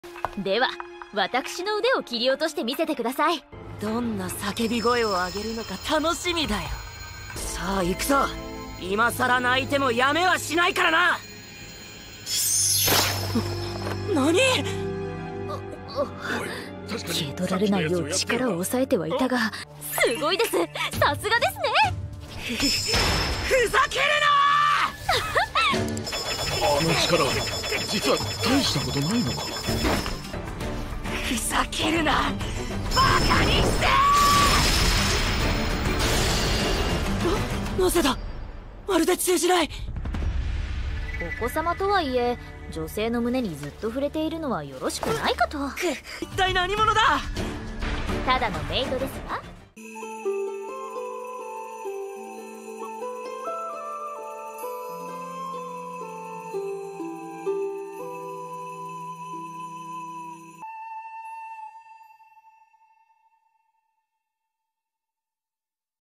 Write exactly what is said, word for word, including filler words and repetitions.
では私の腕を切り落としてみせてください。 どんな叫び声を上げるのか楽しみだよ。さあ行くぞ。今さら泣いてもやめはしないからな。何？ 気取られないよう力を抑えてはいたが、すごいです。さすがですね。 ふざけるなあの力実は大したことないのか。 ふざけるな、バカにしてな。なぜだ、まるで通じない。 お子様とはいえ女性の胸にずっと触れているのはよろしくないかと。 一体何者だ。 ただのメイドですわ。